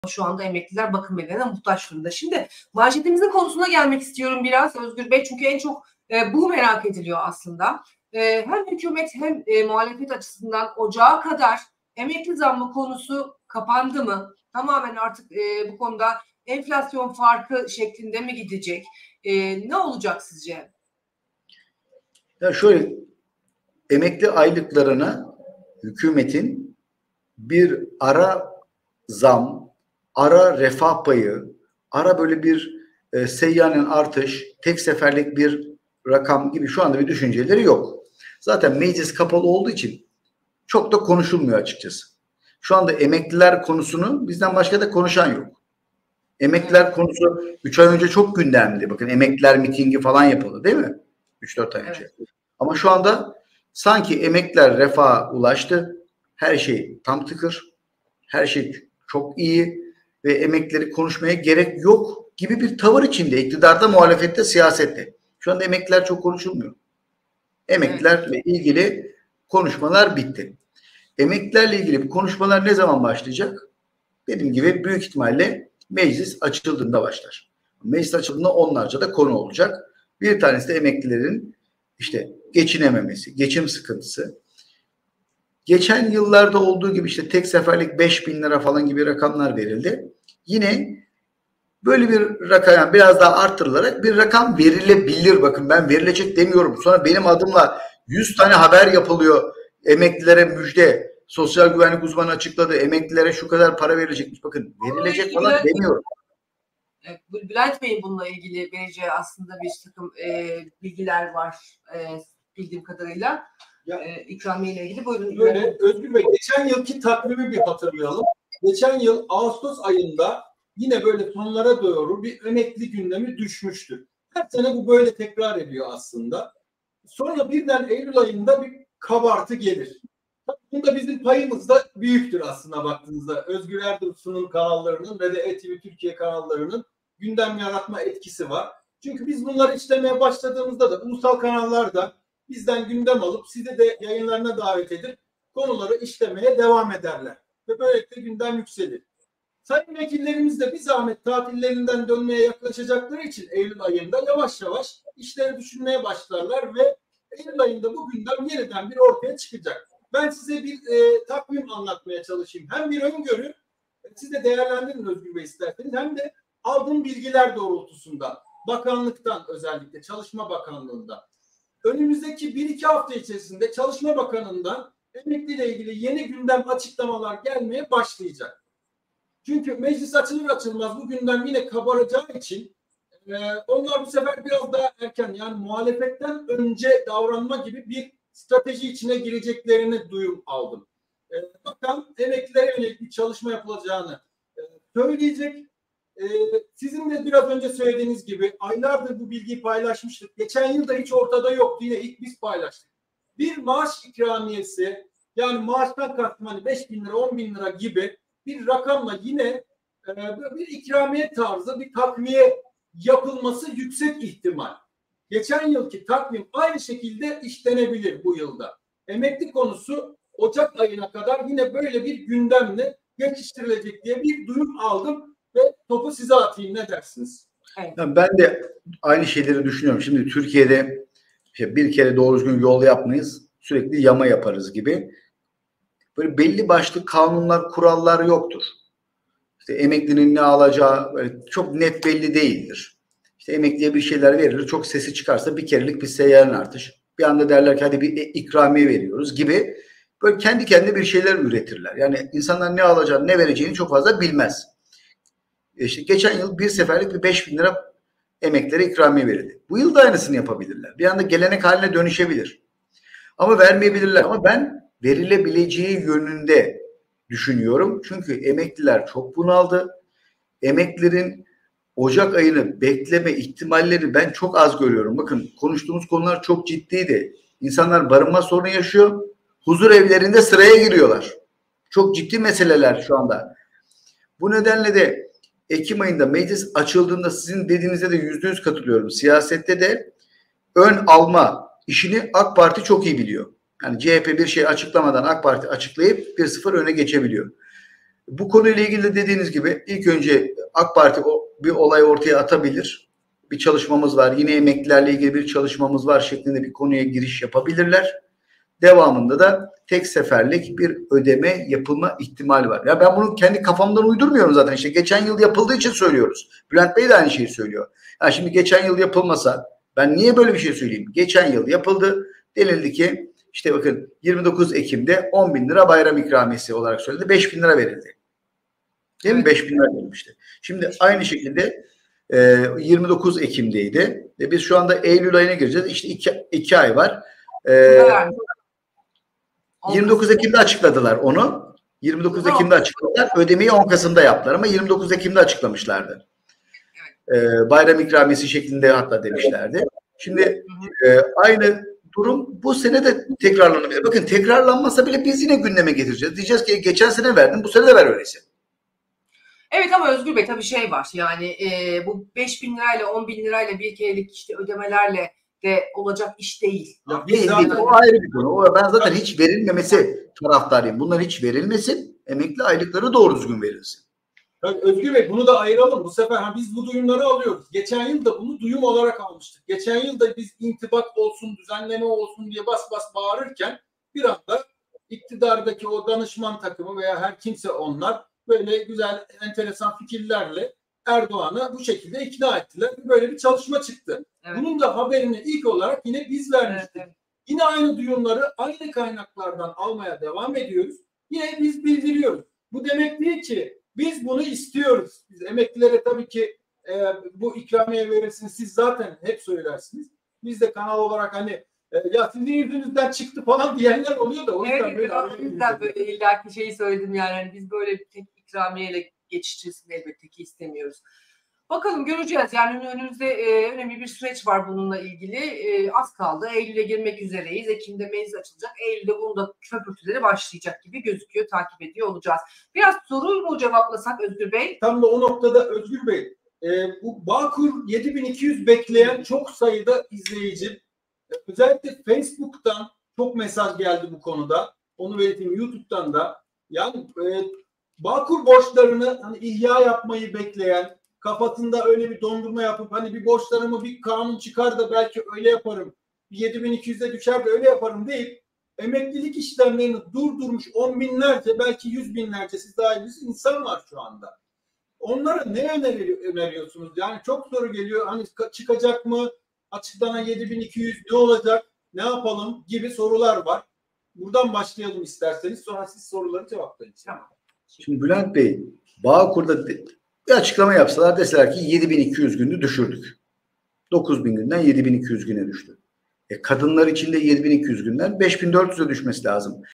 şu anda emekliler bakım evlerine muhtaç durumda. Şimdi manşetimizin konusuna gelmek istiyorum biraz Özgür Bey. Çünkü en çok bu merak ediliyor aslında. Hem hükümet hem muhalefet açısından ocağa kadar emekli zammı konusu kapandı mı? Tamamen artık bu konuda enflasyon farkı şeklinde mi gidecek? Ne olacak sizce? Ya şöyle, emekli aylıklarına hükümetin bir ara zam, ara refah payı, ara böyle bir seyyanen artış, tek seferlik bir rakam gibi şu anda bir düşünceleri yok. Zaten meclis kapalı olduğu için çok da konuşulmuyor açıkçası. Şu anda emekliler konusunu bizden başka da konuşan yok. Emekliler konusu 3 ay önce çok gündemdi. Bakın emekliler mitingi falan yapıldı değil mi? 3-4 ay önce. Evet. Ama şu anda sanki emekliler refaha ulaştı. Her şey tam tıkır. Her şey çok iyi ve emeklileri konuşmaya gerek yok gibi bir tavır içinde. İktidarda, muhalefette, siyasette. Şu anda emekliler çok konuşulmuyor. Emeklilerle ilgili konuşmalar bitti. Emeklilerle ilgili bu konuşmalar ne zaman başlayacak? Dediğim gibi büyük ihtimalle meclis açıldığında başlar. Meclis açıldığında onlarca da konu olacak. Bir tanesi de emeklilerin işte geçinememesi, geçim sıkıntısı. Geçen yıllarda olduğu gibi işte tek seferlik 5.000 lira falan gibi rakamlar verildi. Yine böyle bir rakam, yani biraz daha arttırılarak bir rakam verilebilir. Bakın ben verilecek demiyorum. Sonra benim adımla 100 tane haber yapılıyor. Emeklilere müjde. Sosyal güvenlik uzmanı açıkladı. Emeklilere şu kadar para verilecekmiş. Bakın verilecek falan demiyorum. Bülent Bey'in bununla ilgili vereceği aslında bir takım bilgiler var bildiğim kadarıyla. İkramiye ile ilgili. Buyurun. Böyle Özgür Bey, geçen yılki takvimi bir hatırlayalım. Geçen yıl Ağustos ayında yine böyle sonlara doğru bir emekli gündemi düşmüştü. Her sene bu böyle tekrar ediyor aslında. Sonra birden Eylül ayında bir kabartı gelir. Bunda bizim payımız da büyüktür aslında baktığınızda. Özgür Erdursun'un kanallarının ve de ETV Türkiye kanallarının gündem yaratma etkisi var. Çünkü biz bunları işlemeye başladığımızda da ulusal kanallar da bizden gündem alıp sizi de yayınlarına davet edip konuları işlemeye devam ederler. Ve böylelikle gündem yükselir. Sayın vekillerimiz de bir zahmet tatillerinden dönmeye yaklaşacakları için Eylül ayında yavaş yavaş işleri düşünmeye başlarlar ve Eylül ayında bu gündem yeniden bir ortaya çıkacak. Ben size bir takvim anlatmaya çalışayım. Hem bir öngörü, siz de değerlendirin Özgür Bey isterseniz, hem de aldığım bilgiler doğrultusunda, bakanlıktan özellikle Çalışma Bakanlığı'ndan. Önümüzdeki 1-2 hafta içerisinde Çalışma Bakanlığı'ndan emekliyle ilgili yeni gündem açıklamalar gelmeye başlayacak. Çünkü meclis açılır açılmaz bu gündem yine kabaracağı için onlar bu sefer biraz daha erken, yani muhalefetten önce davranma gibi bir strateji içine gireceklerini duyum aldım. Bakan emeklilere yönelik bir çalışma yapılacağını söyleyecek. Sizin de biraz önce söylediğiniz gibi aylardır bu bilgiyi paylaşmıştık. Geçen yıl da hiç ortada yoktu. Yine ilk biz paylaştık. Bir maaş ikramiyesi, yani maaştan kastım hani 5.000 lira, 10.000 lira gibi bir rakamla yine bir ikramiye tarzı bir takviye yapılması yüksek ihtimal. Geçen yılki takvim aynı şekilde işlenebilir bu yılda. Emekli konusu Ocak ayına kadar yine böyle bir gündemle geçiştirilecek diye bir duyum aldım ve topu size atayım, ne dersiniz? Evet. Ben de aynı şeyleri düşünüyorum. Şimdi Türkiye'de bir kere doğru düzgün yol yapmayız, sürekli yama yaparız gibi. Böyle belli başlı kanunlar, kurallar yoktur. İşte emeklinin ne alacağı çok net belli değildir. İşte emekliye bir şeyler verilir, çok sesi çıkarsa bir kerelik bir seyyanen artış. Bir anda derler ki hadi bir ikramiye veriyoruz gibi. Böyle kendi kendine bir şeyler üretirler. Yani insanlar ne alacağını, ne vereceğini çok fazla bilmez. İşte geçen yıl bir seferlik bir 5.000 lira emeklilere ikramiye verildi. Bu yıl da aynısını yapabilirler. Bir anda gelenek haline dönüşebilir. Ama vermeyebilirler. Ama ben verilebileceği yönünde düşünüyorum. Çünkü emekliler çok bunaldı. Emeklilerin Ocak ayını bekleme ihtimalleri ben çok az görüyorum. Bakın konuştuğumuz konular çok ciddiydi. İnsanlar barınma sorunu yaşıyor. Huzur evlerinde sıraya giriyorlar. Çok ciddi meseleler şu anda. Bu nedenle de Ekim ayında meclis açıldığında sizin dediğinize de %100 katılıyorum. Siyasette de ön alma işini AK Parti çok iyi biliyor. Yani CHP bir şey açıklamadan AK Parti açıklayıp 1-0 öne geçebiliyor. Bu konuyla ilgili de dediğiniz gibi ilk önce AK Parti bir olay ortaya atabilir. Bir çalışmamız var. Yine emeklilerle ilgili bir çalışmamız var şeklinde bir konuya giriş yapabilirler. Devamında da tek seferlik bir ödeme yapılma ihtimali var. Ya ben bunu kendi kafamdan uydurmuyorum zaten. İşte geçen yıl yapıldığı için söylüyoruz. Bülent Bey de aynı şeyi söylüyor. Ya şimdi geçen yıl yapılmasa ben niye böyle bir şey söyleyeyim? Geçen yıl yapıldı. Denildi ki işte bakın 29 Ekim'de 10 bin lira bayram ikramiyesi olarak söyledi. 5 bin lira verildi. Değil mi? 5 bin lira verilmişti. Şimdi aynı şekilde 29 Ekim'deydi. Biz şu anda Eylül ayına gireceğiz. İşte 2 ay var. 29 Ekim'de açıkladılar onu. 29 Ekim'de açıkladılar. Ödemeyi 10 Kasım'da yaptılar ama 29 Ekim'de açıklamışlardı. Bayram ikramiyesi şeklinde hatta demişlerdi. Şimdi aynı durum bu sene de tekrarlanabilir. Bakın tekrarlanmasa bile biz yine gündeme getireceğiz. Diyeceğiz ki geçen sene verdin, bu sene de ver öyleyse. Evet ama Özgür Bey tabii şey var yani bu 5 bin lirayla 10 bin lirayla bir kerelik işte ödemelerle de olacak iş değil. Ya Değil. O ayrı bir konu. Ben zaten hiç verilmemesi taraftarıyım. Bunlar hiç verilmesin. Emekli aylıkları doğru düzgün verilsin. Özgür Bey bunu da ayıralım. Bu sefer biz bu duyumları alıyoruz. Geçen yıl da bunu duyum olarak almıştık. Geçen yıl da biz intibak olsun, düzenleme olsun diye bas bas bağırırken bir anda iktidardaki o danışman takımı veya her kimse onlar böyle güzel, enteresan fikirlerle Erdoğan'ı bu şekilde ikna ettiler. Böyle bir çalışma çıktı. Evet. Bunun da haberini ilk olarak yine biz vermiştik. Evet. Yine aynı duyumları aynı kaynaklardan almaya devam ediyoruz. Yine biz bildiriyoruz. Bu demek değil ki biz bunu istiyoruz. Biz emeklilere tabii ki bu ikramiye verirsiniz. Siz zaten hep söylersiniz. Biz de kanal olarak hani ya sizin yüzünüzden çıktı falan diyenler oluyor da o yüzden evet, böyle illaki şeyi söyledim yani biz böyle bir tek ikramiyeyle geçişçesini elbette ki istemiyoruz. Bakalım göreceğiz. Yani önümüzde önemli bir süreç var bununla ilgili. Az kaldı. Eylül'e girmek üzereyiz. Ekim'de meclis açılacak. Eylül'de bunun da köpürtüleri başlayacak gibi gözüküyor. Takip ediyor olacağız. Biraz soruyu mu cevaplasak Özgür Bey? Tam da o noktada Özgür Bey, bu Bağkur 7200 bekleyen çok sayıda izleyici, özellikle Facebook'tan çok mesaj geldi bu konuda. Onu belirteyim, YouTube'dan da. Yani Bağkur borçlarını hani ihya yapmayı bekleyen, kafasında öyle bir dondurma yapıp hani bir borçlarımı bir kanun çıkar da belki öyle yaparım, 7200'e düşer de öyle yaparım deyip emeklilik işlemlerini durdurmuş on binlerce belki yüz binlerce siz daha iyi bilirsiniz insan var şu anda. Onlara ne öneriyorsunuz? Yani çok soru geliyor. Hani çıkacak mı? Açıklanan 7200 ne olacak? Ne yapalım? Gibi sorular var. Buradan başlayalım isterseniz. Sonra siz soruları cevaplayın. Tamam. Şimdi Bülent Bey, Bağkur'da bir açıklama yapsalar deseler ki 7200 günü düşürdük. 9000 günden 7200 güne düştü. Kadınlar için de 7200 günden 5400'e düşmesi lazım.